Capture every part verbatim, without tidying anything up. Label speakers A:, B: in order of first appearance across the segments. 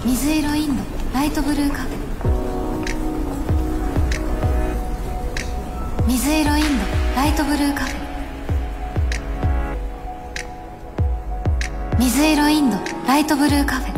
A: 水色インドライトブルーカフェ。水色インドライトブルーカフェ。水色インドライトブルーカフェ。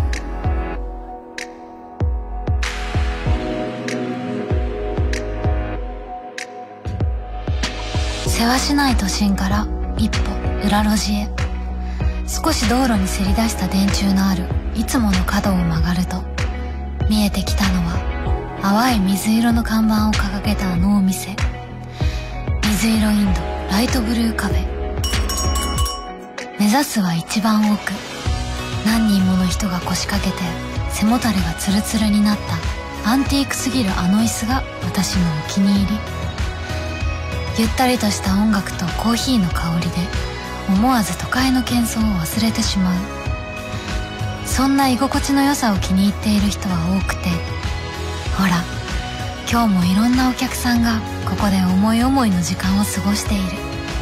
A: せわしない都心から一歩裏路地へ。少し道路にせり出した電柱のあるいつもの角を曲がると、見えてきたのは淡い水色の看板を掲げたあのお店、水色インドライトブルーカフェ。目指すは一番奥。何人もの人が腰掛けて背もたれがツルツルになったアンティークすぎるあの椅子が私のお気に入り。ゆったりとした音楽とコーヒーの香りで思わず都会の喧騒を忘れてしまう。そんな居心地の良さを気に入っている人は多くて、ほら今日もいろんなお客さんがここで思い思いの時間を過ごしている。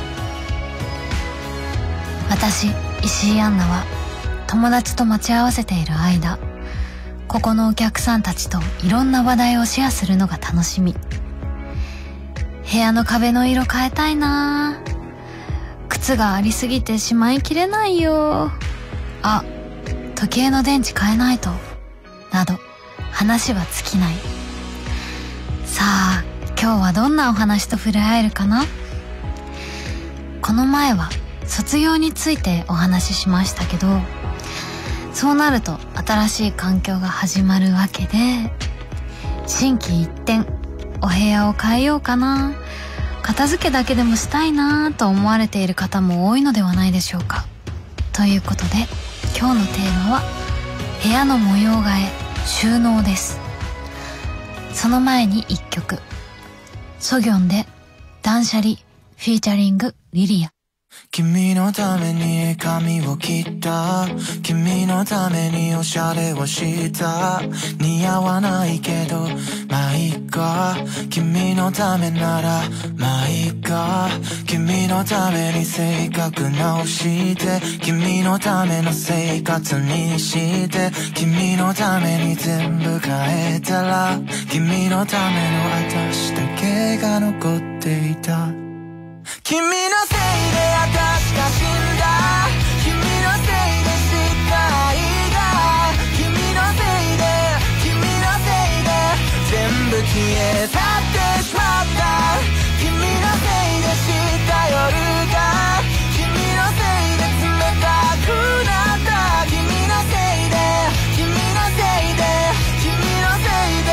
A: 私石井杏奈は友達と待ち合わせている間、ここのお客さんたちといろんな話題をシェアするのが楽しみ。部屋の壁の色変えたいなぁ。靴がありすぎてしまいきれないよ。あ、時計の電池変えないと。など話は尽きない。さあ今日はどんなお話と触れ合えるかな。この前は卒業についてお話ししましたけど、そうなると新しい環境が始まるわけで、心機一転お部屋を変えようかな、片付けだけでもしたいなと思われている方も多いのではないでしょうか。ということで今日のテーマは部屋の模様替え、収納です。その前に一曲、ソギョンで断捨離フィーチャリングリリア。
B: 君のために髪を切った、君のためにおしゃれをした、似合わないけどまあいいか、君のためならまあいいか、君のために性格直して、君のための生活にして、君のために全部変えたら、君のための私だけが残っていた。君のせいで私が死んだ、君のせいで世界が、君のせいで君のせいで全部消え去ってしまった、君のせいでした夜が、君のせいで冷たくなった、君のせいで君のせいで君のせい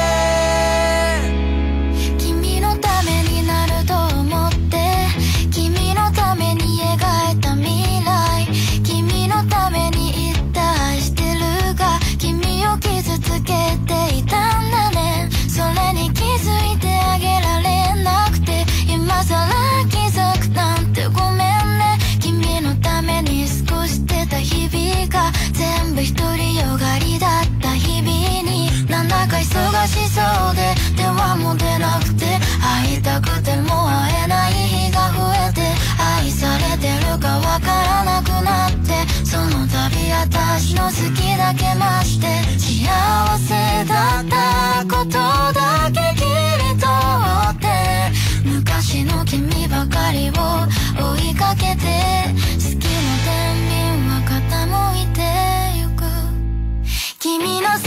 B: で、
C: 君のためになると思って、君のために描いた未来、君のために言った愛してるが、君を傷つけていたんだね。それに気づいてあげられなくて、今さら気づくなんてごめんね。君のために過ごしてた日々が全部独りよがりだった日々に、なんだか忙しそうで電話も出なくて、会いたくても会えない日が増えて、愛されてるかわからなくなって、その度私の好きだけ増して、幸せだったことだけ切り取って、昔の君ばかりを追いかけて、好きの天秤は傾いてゆく。君のせいで私を知って、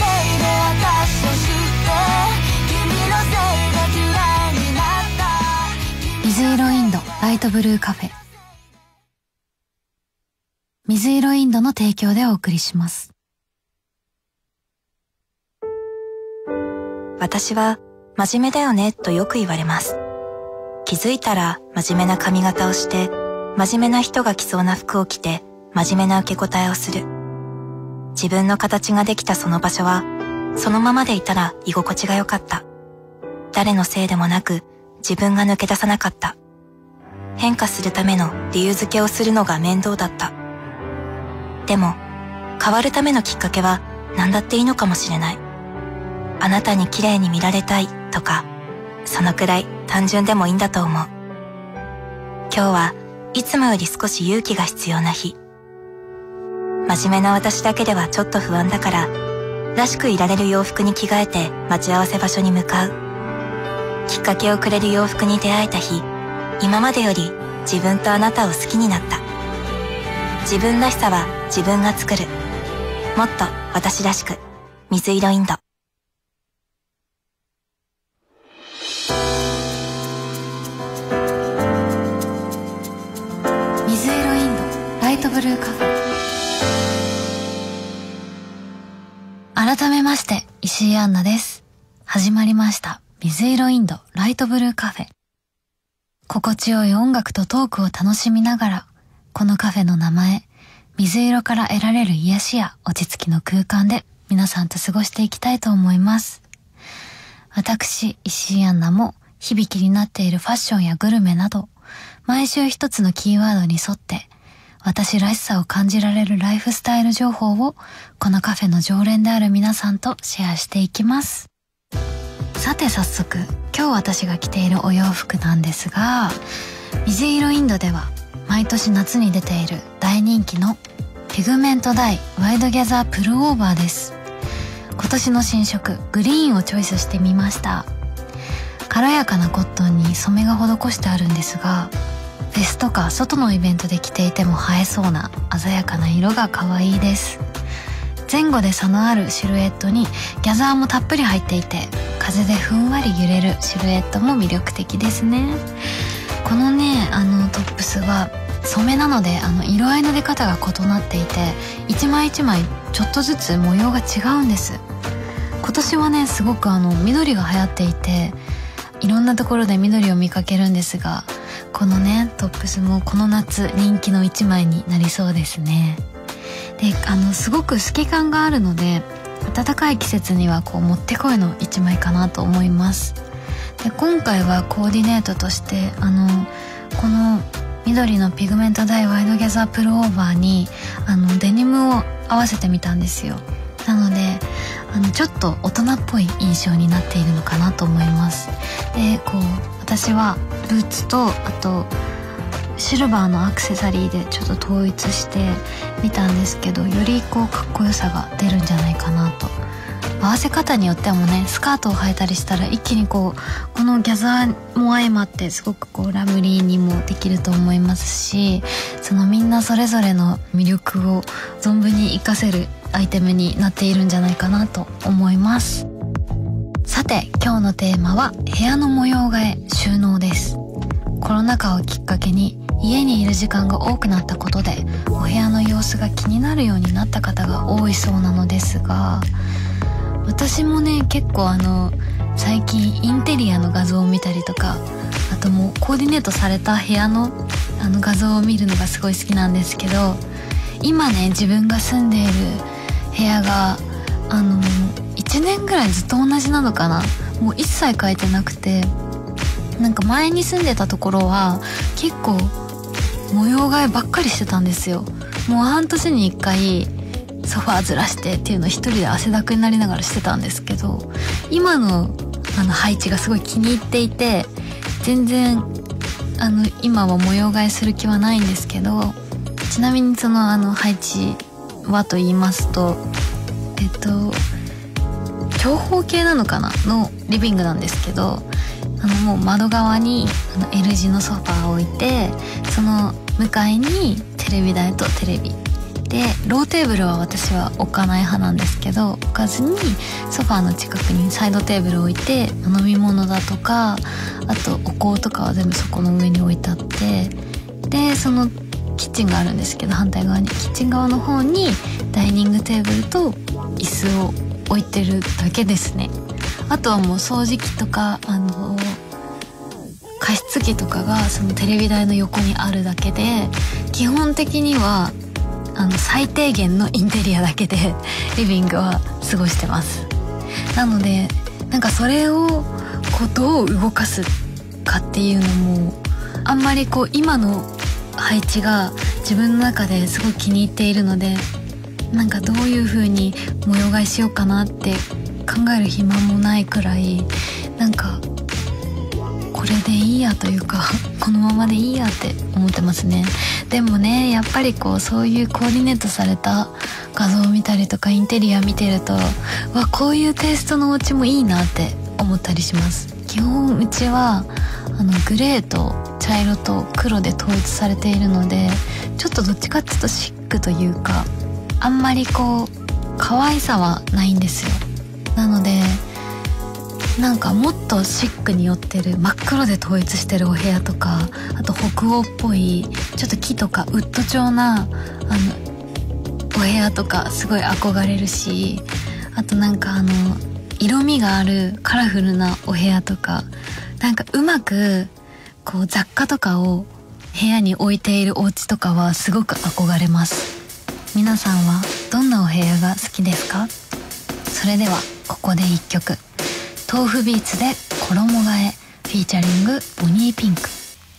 C: 君のせいで嫌いになった。
A: 水色インドライトブルーカフェ。水色インドの提供でお送りします。
D: 私は真面目だよねとよく言われます。気づいたら真面目な髪型をして、真面目な人が着そうな服を着て、真面目な受け答えをする。自分の形ができたその場所は、そのままでいたら居心地が良かった。誰のせいでもなく、自分が抜け出さなかった。変化するための理由付けをするのが面倒だった。でも、変わるためのきっかけは何だっていいのかもしれない。あなたに綺麗に見られたいとか、そのくらい単純でもいいんだと思う。今日はいつもより少し勇気が必要な日。真面目な私だけではちょっと不安だから、 らしくいられる洋服に着替えて待ち合わせ場所に向かう。きっかけをくれる洋服に出会えた日、今までより自分とあなたを好きになった。自分らしさは自分が作る。もっと私らしく。水色インド。
A: 水色インドライトブルーカフェ。改めまして石井杏奈です。始まりました水色インドライトブルーカフェ。心地よい音楽とトークを楽しみながら、このカフェの名前水色から得られる癒しや落ち着きの空間で皆さんと過ごしていきたいと思います。私石井杏奈も日々気になっているファッションやグルメなど、毎週一つのキーワードに沿って私らしさを感じられるライフスタイル情報をこのカフェの常連である皆さんとシェアしていきます。さて早速、今日私が着ているお洋服なんですが、水色インドでは毎年夏に出ている大人気のピグメントダイワイドギャザープルオーバーです。今年の新色グリーンをチョイスしてみました。軽やかなコットンに染めが施してあるんですが、フェスとか外のイベントで着ていても映えそうな鮮やかな色が可愛いです。前後で差のあるシルエットにギャザーもたっぷり入っていて、風でふんわり揺れるシルエットも魅力的ですね。このね、あのトップスは染めなので、あの色合いの出方が異なっていて、一枚一枚ちょっとずつ模様が違うんです。今年はね、すごくあの緑が流行っていて、いろんなところで緑を見かけるんですが、このねトップスもこの夏人気の一枚になりそうですね。で、あのすごく透け感があるので、暖かい季節にはこうもってこいの一枚かなと思います。で、今回はコーディネートとしてあのこの緑のピグメントダイワイドギャザープルオーバーにあのデニムを合わせてみたんですよ。なのであのちょっと大人っぽい印象になっているのかなと思います。で、こう私はブーツとあとシルバーのアクセサリーでちょっと統一してみたんですけど、よりこうかっこよさが出るんじゃないかなと。合わせ方によってもね、スカートを履いたりしたら一気にこうこのギャザーも相まってすごくこうラブリーにもできると思いますし、そのみんなそれぞれの魅力を存分に活かせるアイテムになっているんじゃないかなと思います。さて今日のテーマは部屋の模様替え収納です。コロナ禍をきっかけに家にいる時間が多くなったことで、お部屋の様子が気になるようになった方が多いそうなのですが、私もね結構あの最近インテリアの画像を見たりとか、あともうコーディネートされた部屋のあの画像を見るのがすごい好きなんですけど、今ね自分が住んでいる部屋があのいちねんぐらいずっと同じなのかな。もう一切変えてなくて、なんか前に住んでたところは結構模様替えばっかりしてたんですよ。もう半年に一回ソファーずらしてっていうのを一人で汗だくになりながらしてたんですけど、今のあの配置がすごい気に入っていて、全然あの今は模様替えする気はないんですけど、ちなみにそのあの配置はと言いますと、えっと長方形なのかなのリビングなんですけど、あのもう窓側にあの L 字のソファーを置いて、その向かいにテレビ台とテレビで、ローテーブルは私は置かない派なんですけど、置かずにソファーの近くにサイドテーブルを置いて、飲み物だとかあとお香とかは全部そこの上に置いてあって、でそのキッチンがあるんですけど、反対側にキッチン側の方にダイニングテーブルと椅子を置いてるだけですね。あとはもう掃除機とかあの加湿器とかがそのテレビ台の横にあるだけで、基本的にはあの最低限のインテリアだけでリビングは過ごしてます。なのでなんかそれをこうどう動かすかっていうのもあんまりこう今の配置が自分の中ですごい気に入っているので、なんかどういう風に模様替えしようかなって考える暇もないくらい、なんかここれでいいやというかこのままでいいやって思ってますね。でもね、やっぱりこうそういうコーディネートされた画像を見たりとかインテリア見てると、わ、こういうテイストのお家もいいなって思ったりします。基本うちはあのグレーと茶色と黒で統一されているので、ちょっとどっちかっていうとシックというか、あんまりこう可愛さはないんですよ。なのでなんかもっとシックに寄ってる真っ黒で統一してるお部屋とか、あと北欧っぽいちょっと木とかウッド調なあのお部屋とかすごい憧れるし、あとなんかあの色味があるカラフルなお部屋とか、なんかうまくこう雑貨とかを部屋に置いているお家とかはすごく憧れます。皆さんはどんなお部屋が好きですか？それではここで一曲、豆腐ビーツで衣替えフィーチャリングボニーピンク。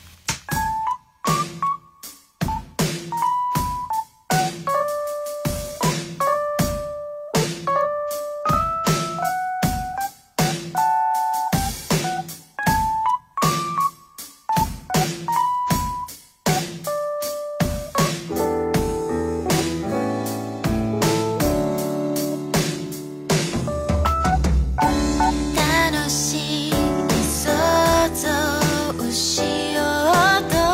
C: 楽しい想像しようと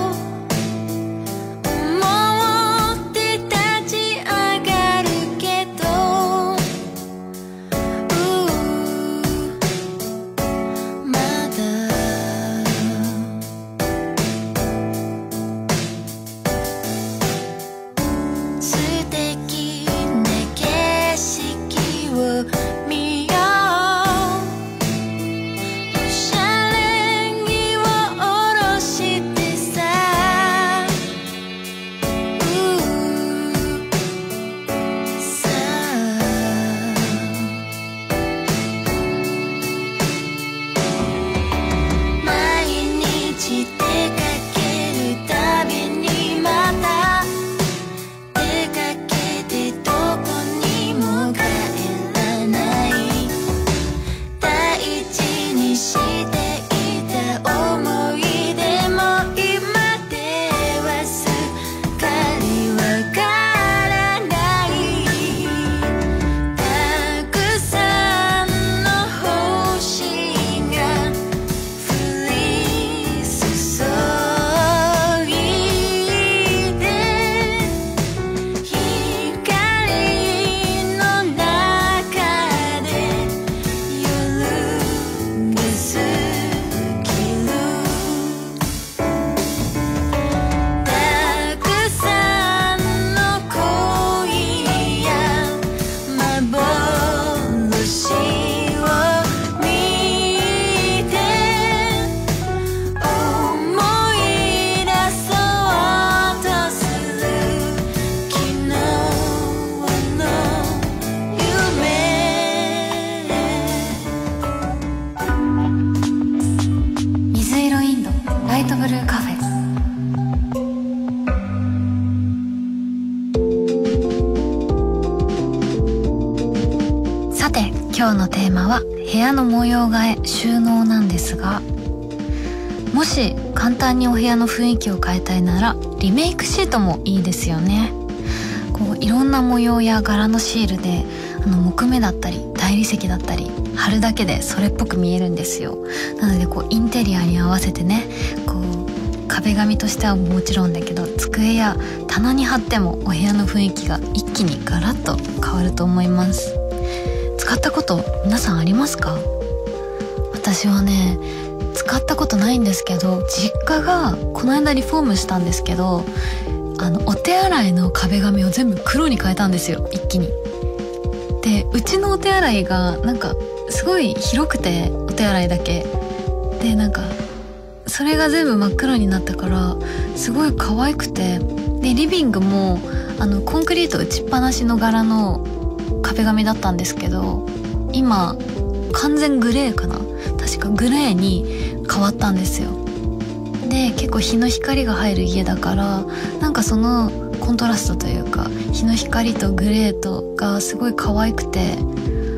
C: 思って立ち上がるけど、うーまだ素敵な景色を見よう。
A: 今日のテーマは部屋の模様替え収納なんですが、もし簡単にお部屋の雰囲気を変えたいならリメイクシートもいいですよね。こういろんな模様や柄のシールであの木目だったり大理石だったり貼るだけでそれっぽく見えるんですよ。なのでこうインテリアに合わせてね、こう壁紙としてはもちろんだけど机や棚に貼ってもお部屋の雰囲気が一気にガラッと変わると思います。使ったこと皆さんありますか？私はね使ったことないんですけど、実家がこの間リフォームしたんですけど、あのお手洗いの壁紙を全部黒に変えたんですよ、一気に。でうちのお手洗いがなんかすごい広くて、お手洗いだけでなんかそれが全部真っ黒になったからすごい可愛くて、でリビングもあのコンクリート打ちっぱなしの柄の壁紙だったんですけど、今完全グレーかな、確かグレーに変わったんですよ。で結構日の光が入る家だから、なんかそのコントラストというか日の光とグレーとがすごい可愛くて、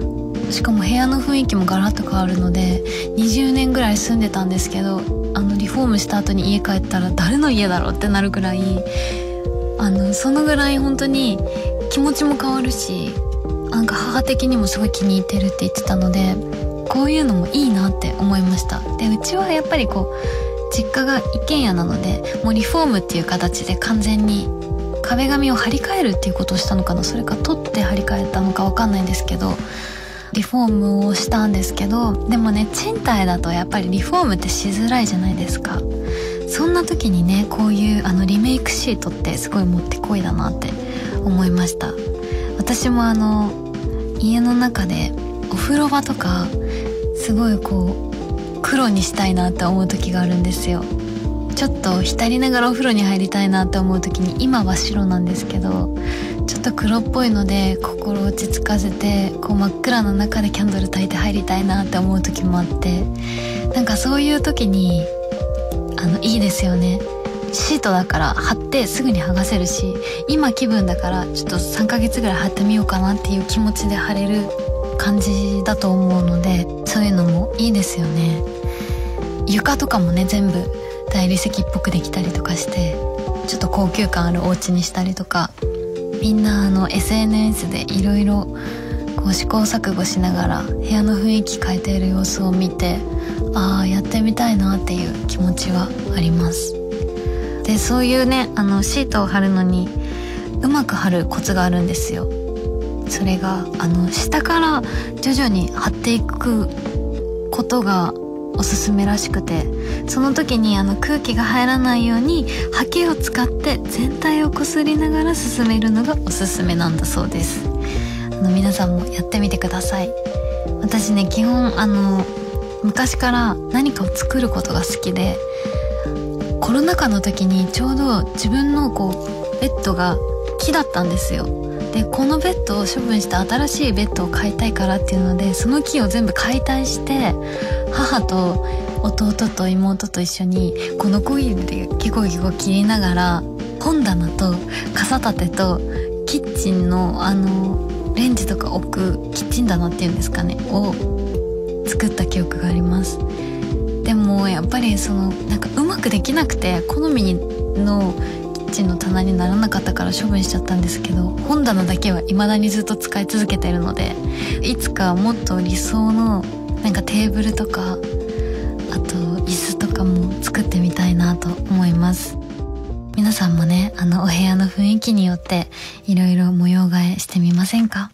A: しかも部屋の雰囲気もガラッと変わるので、にじゅうねんぐらい住んでたんですけど、あのリフォームした後に家帰ったら誰の家だろうってなるぐらい、あのそのぐらい本当に気持ちも変わるし、なんか母的にもすごい気に入ってるって言ってたので、こういうのもいいなって思いました。で、うちはやっぱりこう実家が一軒家なので、もうリフォームっていう形で完全に壁紙を張り替えるっていうことをしたのかな、それか取って張り替えたのかわかんないんですけど、リフォームをしたんですけど、でもね、賃貸だとやっぱりリフォームってしづらいじゃないですか。そんな時にね、こういうあのリメイクシートってすごいもってこいだなって思いました。私もあの家の中でお風呂場とかすごいこう黒にしたいなって思う時があるんですよ。ちょっと浸りながらお風呂に入りたいなって思う時に、今は白なんですけど、ちょっと黒っぽいので心落ち着かせて、こう真っ暗な中でキャンドル焚いて入りたいなって思う時もあって、なんかそういう時にあのいいですよね。シートだから貼ってすぐに剥がせるし、今気分だからちょっとさんかげつぐらい貼ってみようかなっていう気持ちで貼れる感じだと思うので、そういうのもいいですよね。床とかもね、全部大理石っぽくできたりとかして、ちょっと高級感あるお家にしたりとか、みんなあの エスエヌエス でいろいろこう試行錯誤しながら部屋の雰囲気変えている様子を見て、ああやってみたいなっていう気持ちはあります。で、そういうね、あのシートを貼るのにうまく貼るコツがあるんですよ。それがあの下から徐々に貼っていくことがおすすめらしくて、その時にあの空気が入らないようにハケを使って全体をこすりながら進めるのがおすすめなんだそうです。あの皆さんもやってみてください。私ね、基本あの昔から何かを作ることが好きで、コロナ禍の時にちょうど自分のこうベッドが木だったんですよ。で、このベッドを処分して新しいベッドを買いたいからっていうので、その木を全部解体して母と弟と妹と一緒にこのコイルでギコギコ切りながら、本棚と傘立てとキッチンのあのレンジとか置くキッチン棚っていうんですかねを作った記憶があります。でもやっぱりそのなんかうまくできなくて、好みのキッチンの棚にならなかったから処分しちゃったんですけど、本棚だけは未だにずっと使い続けているので、いつかもっと理想のなんかテーブルとか、あと椅子とかも作ってみたいなと思います。皆さんもね、あのお部屋の雰囲気によっていろいろ模様替えしてみませんか？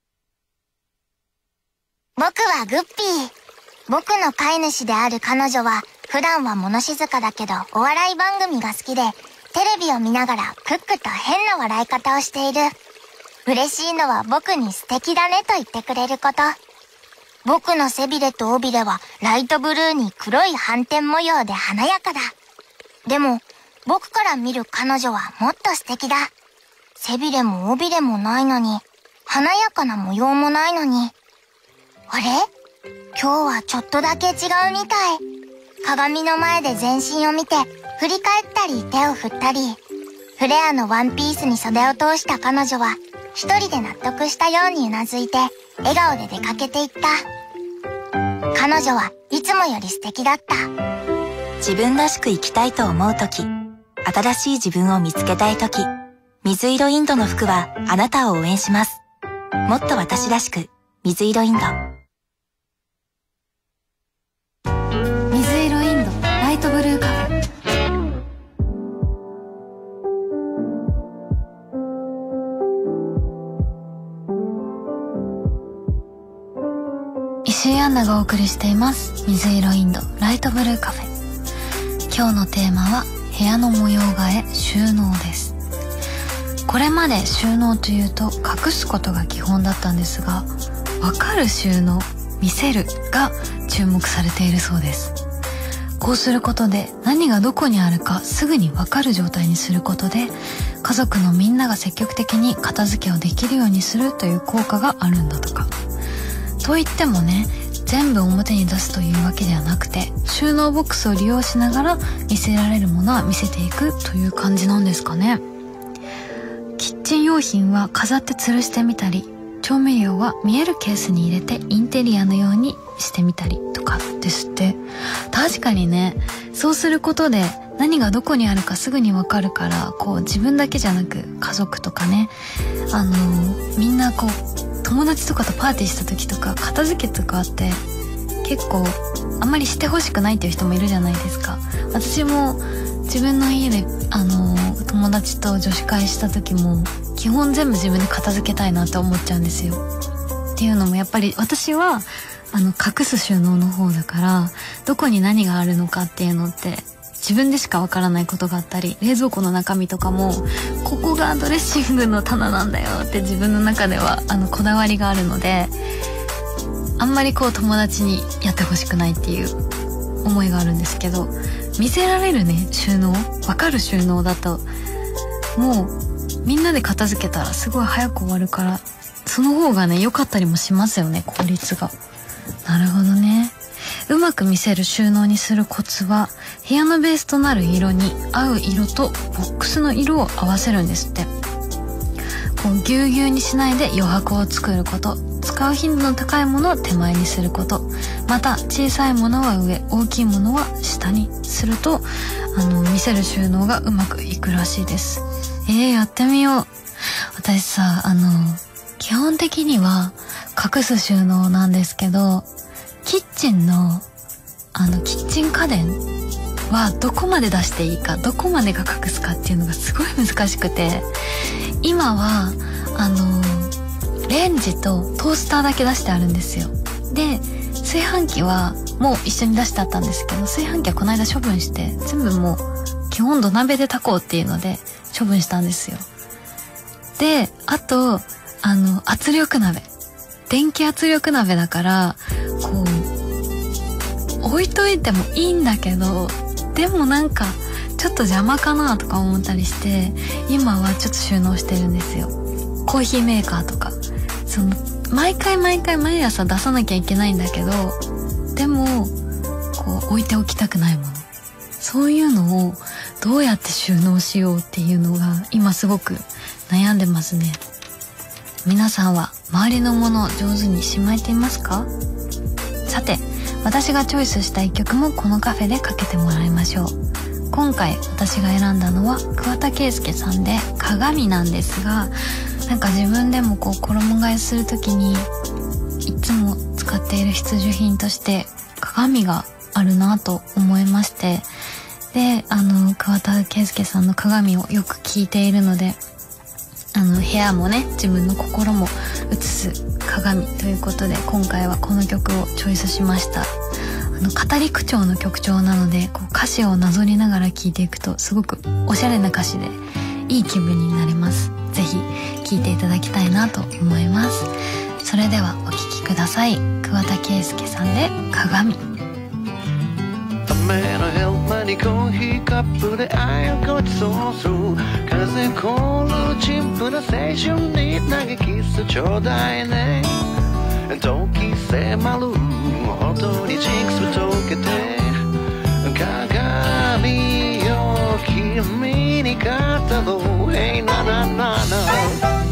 C: 僕はグッピー。僕の飼い主である彼女は普段は物静かだけどお笑い番組が好きで、テレビを見ながらクックと変な笑い方をしている。嬉しいのは僕に素敵だねと言ってくれること。僕の背びれと尾びれはライトブルーに黒い斑点模様で華やかだ。でも僕から見る彼女はもっと素敵だ。背びれも尾びれもないのに、華やかな模様もないのに。あれ？今日はちょっとだけ違うみたい。鏡の前で全身を見て、振り返ったり手を振ったり。フレアのワンピースに袖を通した彼女は、一人で納得したようにうなずいて、笑顔で出かけていった。彼女はいつもより素敵だった。
D: 自分らしく生きたいと思うとき、新しい自分を見つけたいとき、水色インドの服はあなたを応援します。もっと私らしく、水色インド。
A: 水色インドライトブルーカフェ。石井杏奈がお送りしています水色インドライトブルーカフェ。今日のテーマは部屋の模様替え収納です。これまで収納というと隠すことが基本だったんですが、わかる収納、見せるが注目されているそうです。こうすることで何がどこにあるかすぐにわかる状態にすることで、家族のみんなが積極的に片付けをできるようにするという効果があるんだとか。といってもね、全部表に出すというわけではなくて、収納ボックスを利用しながら見せられるものは見せていくという感じなんですかね。キッチン用品は飾って吊るしてみたり、 調味料は見えるケースに入れてインテリアのようにしてみたりとかですって。確かにね、そうすることで何がどこにあるかすぐにわかるから、こう自分だけじゃなく家族とかね、あのみんなこう友達とかとパーティーした時とか片付けとかあって結構あんまりしてほしくないっていう人もいるじゃないですか。私も自分の家であの友達と女子会した時も基本全部自分で片付けたいなって思っちゃうんですよ。っていうのもやっぱり私はあの隠す収納の方だから、どこに何があるのかっていうのって自分でしかわからないことがあったり、冷蔵庫の中身とかもここがドレッシングの棚なんだよって自分の中ではあのこだわりがあるので、あんまりこう友達にやってほしくないっていう思いがあるんですけど、見せられるね収納、わかる収納だともうみんなで片付けたらすごい早く終わるから、その方がね良かったりもしますよね、効率が。なるほどね。うまく見せる収納にするコツは、部屋のベースとなる色に合う色とボックスの色を合わせるんですって。こうぎゅうぎゅうにしないで余白を作ること、使う頻度の高いものを手前にすること、また小さいものは上、大きいものは下にすると、あの見せる収納がうまくいくらしいです。えー、やってみよう。私さ、あの基本的には隠す収納なんですけど、キッチンのあのキッチン家電はどこまで出していいか、どこまでが隠すかっていうのがすごい難しくて、今はあのレンジとトースターだけ出してあるんですよ。で炊飯器はもう一緒に出してあったんですけど、炊飯器はこの間処分して全部もう基本土鍋で炊こうっていうので処分したんですよ。であとあの圧力鍋、電気圧力鍋だからこう置いといてもいいんだけど、でもなんかちょっと邪魔かなとか思ったりして、今はちょっと収納してるんですよ。コーヒーメーカーとか、その毎回毎回毎朝出さなきゃいけないんだけど、でもこう置いておきたくないもの、そういうのをどうやって収納しようっていうのが今すごく悩んでますね。皆さんは周りのものを上手にしまえていますか？さて、私がチョイスした一曲もこのカフェでかけてもらいましょう。今回私が選んだのは桑田佳祐さんで鏡なんですが、なんか自分でもこう衣替えするときにいつも使っている必需品として鏡があるなと思いまして、であの桑田佳祐さんの鏡をよく聴いているので、あの部屋もね自分の心も映す鏡ということで、今回はこの曲をチョイスしました。あの語り口調の曲調なので、こう歌詞をなぞりながら聴いていくとすごくおしゃれな歌詞でいい気分になります。ぜひ聴いていただきたいなと思います。それではお聴きください。桑田佳祐さんで鏡。
E: 雨のヘルマにコーヒーカップで愛をごちそうする、風凍る陳腐な青春に投げキスちょうだいね。時迫るほどにジンクスを溶けて、鏡よ君に語ろう、Hey na na na na。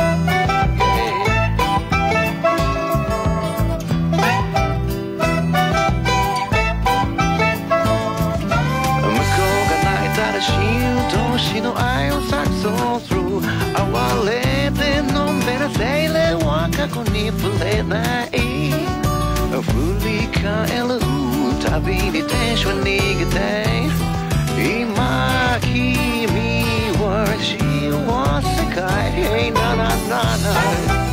E: 親友同士の愛を錯綜する、哀れてのんべら精霊は過去に触れない、振り返るたびにテンション逃げて、今君は幸せかい、Hey na na na na。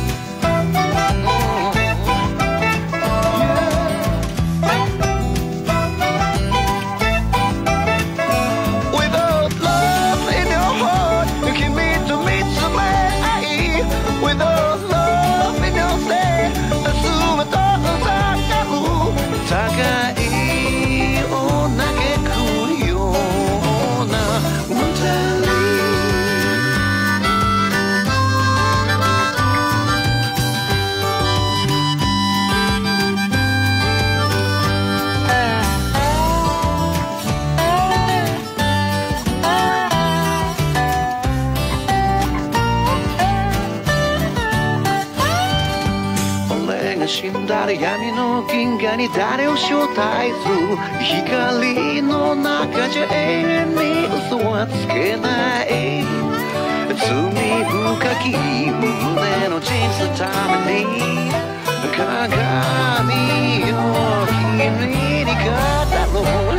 E: が死んだら闇の銀河に誰を招待する。光の中じゃ永遠に嘘はつけない。罪深き胸の人生のために鏡を君に語ろう。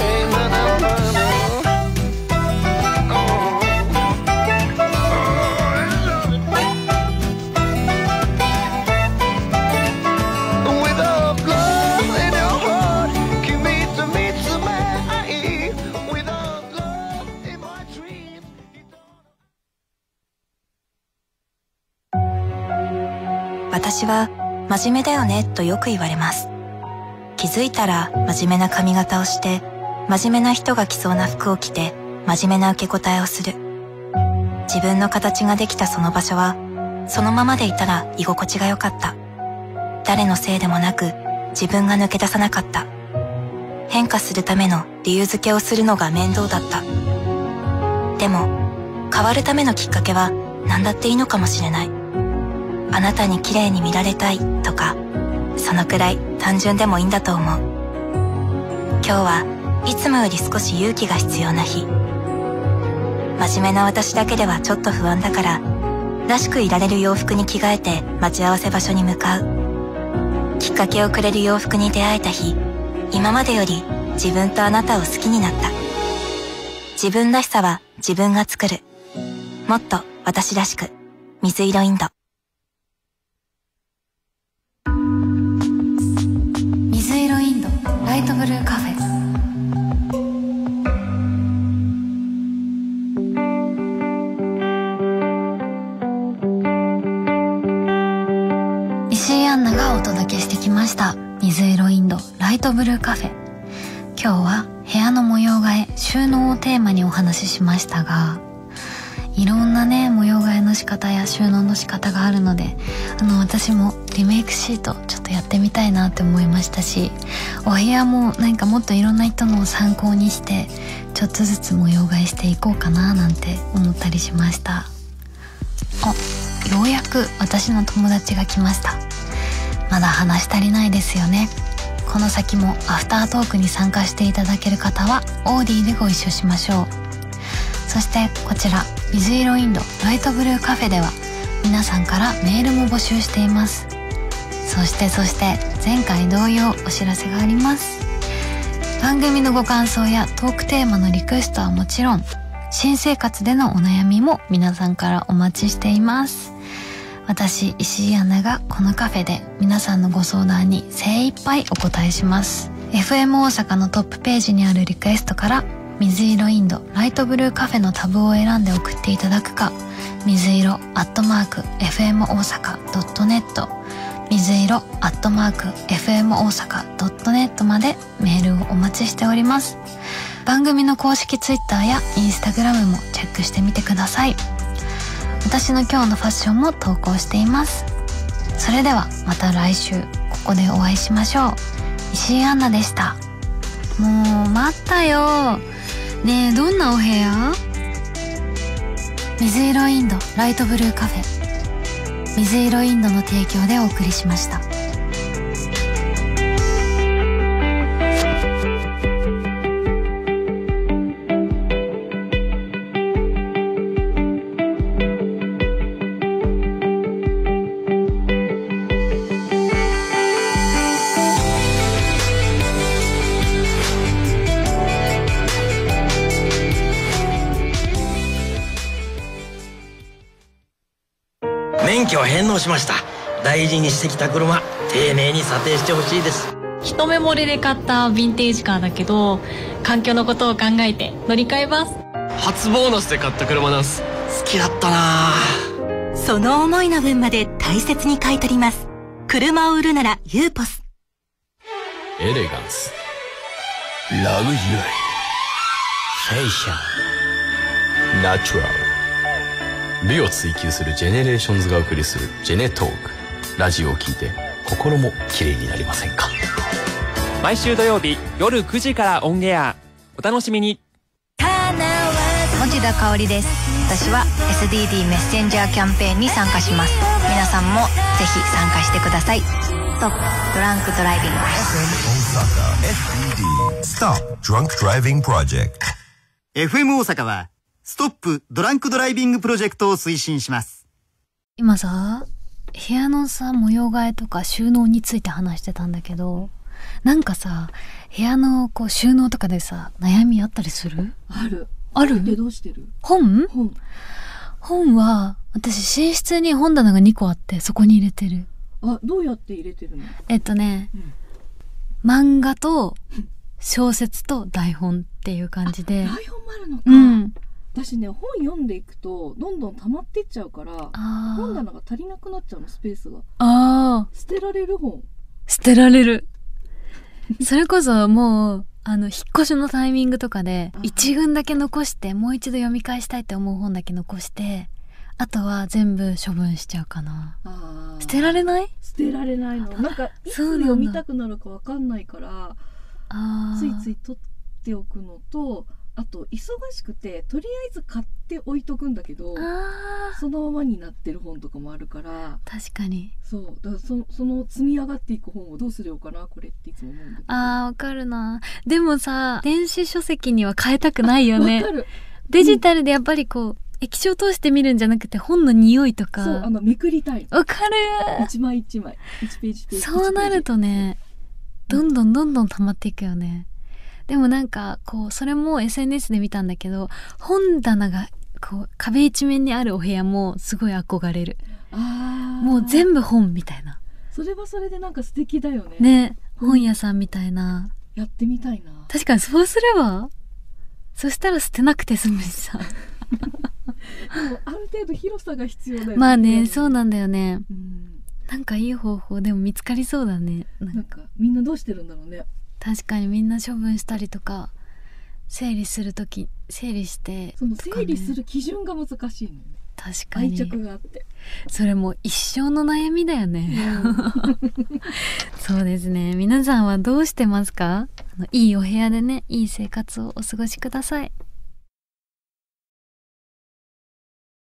D: 私は真面目だよねとよく言われます。気づいたら真面目な髪型をして、真面目な人が着そうな服を着て、真面目な受け答えをする。自分の形ができたその場所は、そのままでいたら居心地が良かった。誰のせいでもなく、自分が抜け出さなかった。変化するための理由付けをするのが面倒だった。でも、変わるためのきっかけは何だっていいのかもしれない。あなたに綺麗に見られたいとか、そのくらい単純でもいいんだと思う。今日はいつもより少し勇気が必要な日。真面目な私だけではちょっと不安だから、らしくいられる洋服に着替えて待ち合わせ場所に向かう。きっかけをくれる洋服に出会えた日、今までより自分とあなたを好きになった。自分らしさは自分が作る。もっと私らしく。水色インド。
A: 水色インドライトブルーカフェ。石井杏奈がお届けしてきました水色インドライトブルーカフェ。今日は部屋の模様替え収納をテーマにお話ししましたが、いろんなね模様替えの仕方や収納の仕方があるので、あの私もリメイクシートちょっとやってみたいなって思いましたし、お部屋もなんかもっといろんな人のを参考にしてちょっとずつ模様替えしていこうかななんて思ったりしました。あ、ようやく私の友達が来ました。まだ話し足りないですよね。この先もアフタートークに参加していただける方はオーディでご一緒しましょう。そしてこちら水色インドライトブルーカフェでは皆さんからメールも募集しています。そしてそして前回同様お知らせがあります。番組のご感想やトークテーマのリクエストはもちろん、新生活でのお悩みも皆さんからお待ちしています。私石井杏奈がこのカフェで皆さんのご相談に精一杯お答えします。 エフエム 大阪のトップページにあるリクエストから水色インドライトブルーカフェのタブを選んで送っていただくか、水色アットマーク エフエム 大阪 ドットネット 水色アットマーク エフエム 大阪 ドットネット までメールをお待ちしております。番組の公式ツイッターやインスタグラムもチェックしてみてください。私の今日のファッションも投稿しています。それではまた来週ここでお会いしましょう。石井杏奈でした。もう待ったよ。ねえ、どんなお部屋？水色インドライトブルーカフェ、水色インドの提供でお送りしました。
F: 免許を返納しました。大事にしてきた車、丁寧に査定してほしいです。
G: 一目惚れで買ったヴィンテージカーだけど、環境のことを考えて乗り換えます。
H: 初ボーナスで買った車なんす。
F: 好きだったな。
I: その思いの分まで大切に買い取ります。車を売るならユーポス。
H: エレガンス、
F: ラグジュアリー、フェイシャル、
H: ナチュラル。美を追求するジェネレーションズがお送りするジェネトーク。ラジオを聞いて心も綺麗になりませんか？
J: 毎週土曜日夜くじからオンエア。お楽しみに。
K: 持田香織です。私は エスディーディー メッセンジャーキャンペーンに参加します。皆さんもぜひ参加してください。 トップドランクドライビング。
L: エフエム 大阪 エフディーディー Stop Drunk Driving Project。
M: エフエム 大阪はストップドランクドライビングプロジェクトを推進します。
A: 今さ、部屋のさ模様替えとか収納について話してたんだけど、なんかさ部屋のこう収納とかでさ悩みあったりする？
N: ある。
A: ある？
N: でどうしてる？
A: 本？
N: 本。
A: 本は私寝室に本棚がにこあってそこに入れてる。
N: あ、どうやって入れてるの？
A: えっとね、うん、漫画と小説と台本っていう感じで。
N: 台本もあるのか。
A: うん。
N: 私ね、本読んでいくとどんどん溜まってっちゃうから本棚が足りなくなっちゃうの、スペースが。
A: ああ。
N: 捨てられる本。
A: 捨てられる。それこそもうあの引っ越しのタイミングとかで一群だけ残してもう一度読み返したいって思う本だけ残して、あとは全部処分しちゃうかな。あ、捨てられない？
N: 捨てられないの。なんかいつ読みたくなるかわかんないからついつい取っておくのと、あと忙しくてとりあえず買って置いとくんだけど、そのままになってる本とかもあるから。
A: 確かに。
N: そうだから そ, その積み上がっていく本をどうするようかなこれっていつも思うんだけど。
A: あー、わかるな。でもさ、電子書籍には変えたくないよね。
N: わかる。
A: デジタルでやっぱりこう液晶通して見るんじゃなくて本の匂いとか。
N: そう、あのめくりたい。
A: わかる。
N: 一枚一枚いちページページ。
A: そうなるとね、どんどんどんどん溜まっていくよね。でもなんかこうそれも エスエヌエス で見たんだけど、本棚がこう壁一面にあるお部屋もすごい憧れる。あ、もう全部本みたいな。
N: それはそれでなんか素敵だよね。
A: ね、本屋さんみたいな。
N: やってみたいな。
A: 確かにそうすれば、そしたら捨てなくて済むしさ。
N: でもある程度広さが必要だよね。
A: まあね、そうなんだよね。うん、なんかいい方法でも見つかりそうだね。
N: なんかみんなどうしてるんだろうね。
A: 確かにみんな処分したりとか整理するとき整理して、
N: その整理する基準が難しいのよね。
A: 確かに
N: 愛着があって、
A: それも一生の悩みだよね。うん、そうですね。皆さんはどうしてますか？いいお部屋でね、いい生活をお過ごしください。